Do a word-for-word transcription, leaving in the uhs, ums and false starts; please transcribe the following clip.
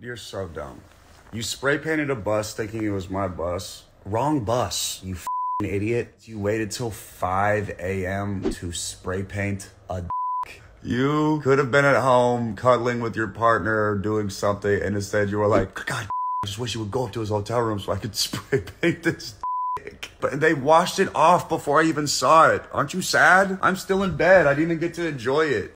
You're so dumb. You spray painted a bus thinking it was my bus. Wrong bus, you f***ing idiot. You waited till five A M to spray paint a dick. You could have been at home cuddling with your partner doing something, and instead you were like, God, I just wish you would go up to his hotel room so I could spray paint this dick. But they washed it off before I even saw it. Aren't you sad? I'm still in bed. I didn't even get to enjoy it.